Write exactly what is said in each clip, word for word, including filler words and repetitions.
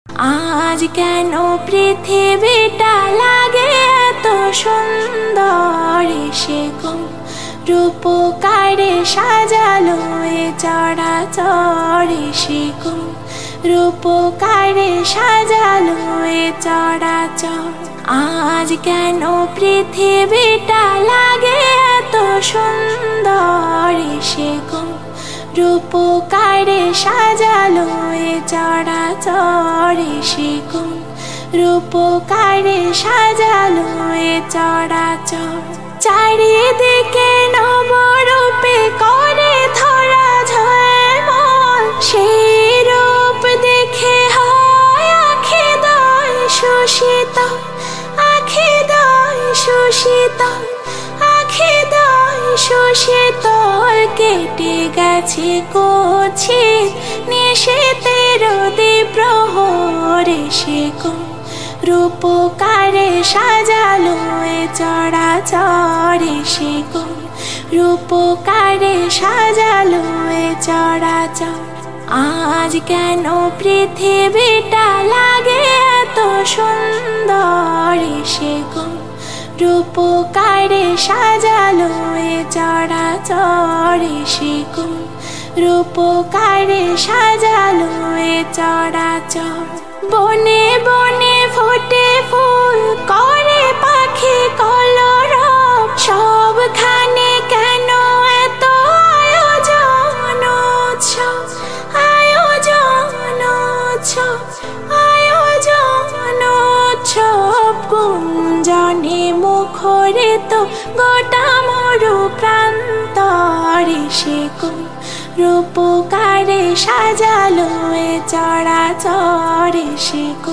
आज केन पृथिवीटा लागे एत सुंदर से गो रूपकारे साजालो ए चराचर से गो रूपकारे साजालो ए चराचर। आज केन पृथिवीटा लागे एत सुंदर से गो रूपकारे साजालो ए चराचर से गो रूपकारे साजालो ए चराचर। चारिदिके नवरूपे करे धरा झलमल सेई रूप देखे हय आँखि दय सुशीतल आँखि दय सुशीतल आँखि दय सुशीतल। केटे गेছে কুৎসিত নিশীথের দ্বিপ্রহর সে গো रूपकारे साजालो ए चराचर से गो रूपकारे साजालो ए चराचर। आज केन पृथिवीटा लागे एत सुंदर से गो रूपकारे साजालो ए चराचर से गो रूपकारे साजालो ए चराचर। बने बने फुटे फुल करे पाखी कलरव सबखाने केन एत आयोजन उत्सव आयोजन उत्सव आयोजन उत्सव। गुंजने मुखरित गोटा मरु प्रान्तर से गो रूपकारे साजालो ए चराचर से गो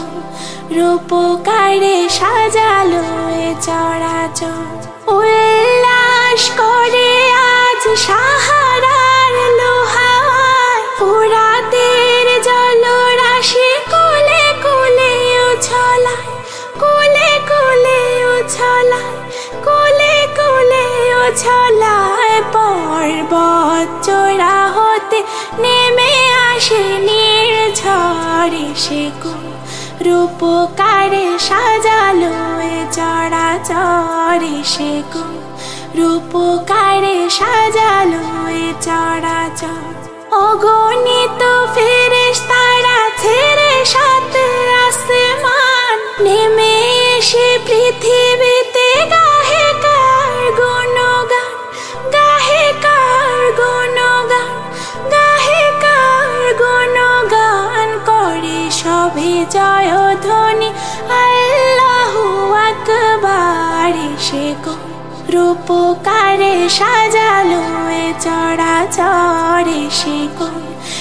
रूपकारे साजालो ए चराचर। उल्लास करे आज साहारार लोहार फुरातेर जलराशि कुले कुले उछलाय कुले कुले उछलाय कुले कुले उछलाय। पर्वत चोरा होते नेमे आसे निर्झर से गो रूपकारे साजालो ए चराचर से गो रूपकारे साजालो ए चराचर। अगणित फेरेशतारा छेड़े सात आसमान नेमे एसे पृथिवीते गाहे कार गुणगान गाहे कार गुणगान गाहे कार गुणगान करे सभे जय ध्वनि अल्लाहु আকবার से गो रूपकारे साजालो ए चराचर से गो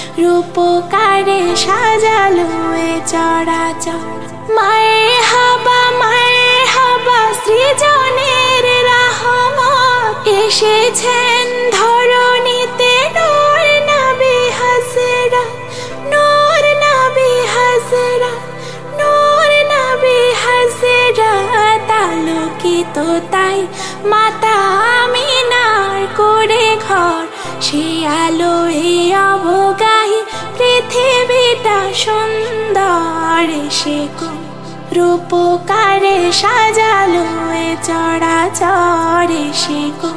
रूपकारे साजालो ए चराचर। मारहाबा मारहाबा सृजनेर रहमत एसेछेन धरनीते नूर नबी हजरत नूर नबी हजरत नूर नबी हजरत। आलोकित ताई माता आमिनार करे घर से आलोए अवगाही पृथिवीटा सुंदर से गो रूपकारे साजालो ए चराचर से गो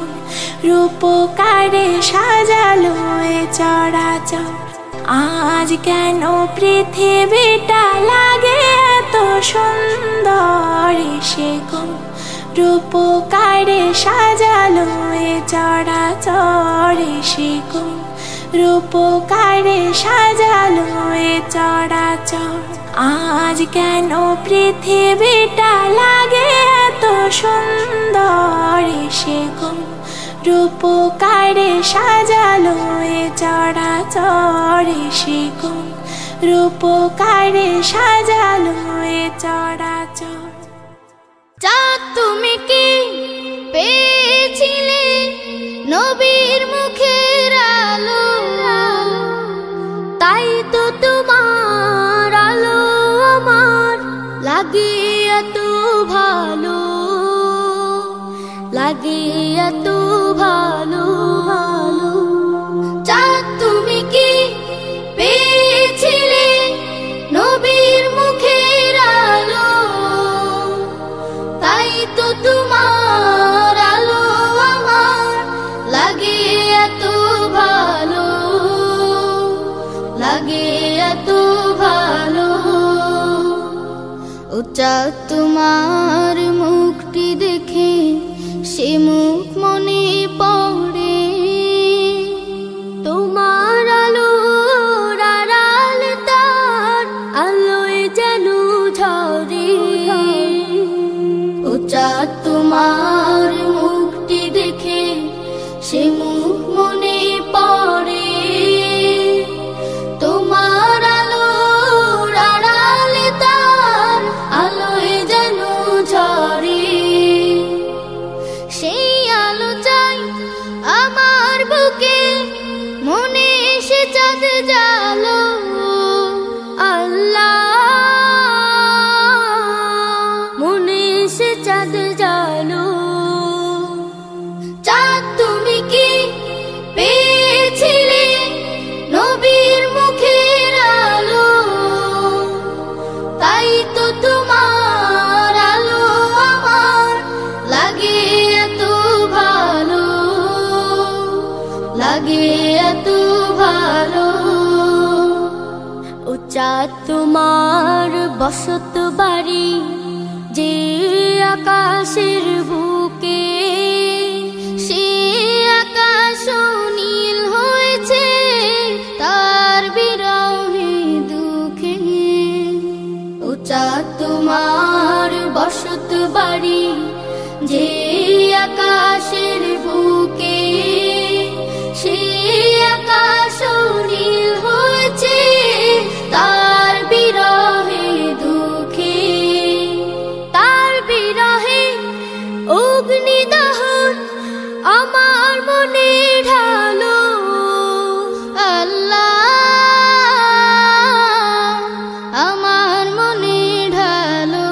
रूपकारे साजालो ए चराचर। आज केन पृथिवीटा लागे एत सुंदर से गो रूपकारे साजालो ए चराचर से गो रूपकारे साजालो ए चराचर। आज केन पृथिवीटा लागे एत सुंदर से गो रूपकारे साजालो ए चराचर से गो रूपकारे साजालो ए चराचर। চাঁদ তুমি কি পেয়েছিলে নবীর মুখের আলো তাই তো তোমার আলো আমার লাগে এত ভালো লাগে এত ভালো। চাঁদ তুমি কি পেয়েছিলে নবীর মুখ চাঁদ তোমার মুখটি দেখে সে মুখ মনে পড়ে, তোমার আলোর আড়াল তার আলোয় যেন ঝরে। ও চাঁদ তোমার মুখটি দেখে সে মুখ মনে পড়ে, তোমার আলোর আড়াল তার আলোয় যেন ঝরে। সেই আলো চাই আমার বুকে, মনে এসে চাঁদ জালো। আল্লাহ মনে এসে চাঁদ জালো। চাঁদ তুমি কি পেয়েছিলে নবীর মুখের আলো? তাই তো তোমার আলো আমার লাগে এত ভালো, লাগে এত ভালো। ও চাঁদ তোমার বসত বাড়ি যে আকাশের বুকে, সে আকাশ নীল হয়েছে তার বিরহে দুঃখে। ও চাঁদ তোমার বসত বাড়ি যে আকাশের বুকে, সে আকাশ নীল হয়েছে তার বিরহে দুঃখে। তার বিরহে অগ্নিদহন আমার মনে ঢালো। আল্লাহ আমার মনে ঢালো।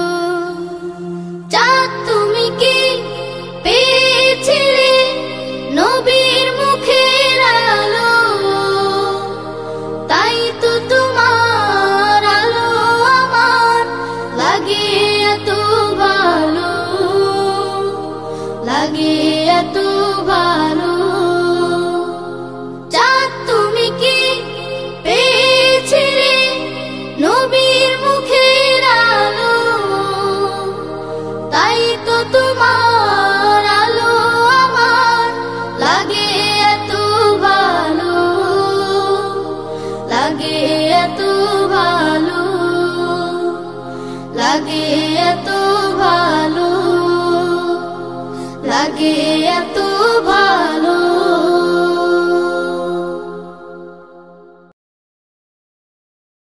চাঁদ তুমি কি পেয়েছিলে নবীর মুখের আলো? তাই তো তোমার আলো আমার লাগে এত ভালো, লাগে এত ভালো। চাঁদ তুমি কি পেয়েছিলে নবীর মুখের আলো? তাই তো তোমার আলো আমার লাগে এত ভালো, লাগে এত ভালো, লাগে এত ভালো, লাগে এত ভালো।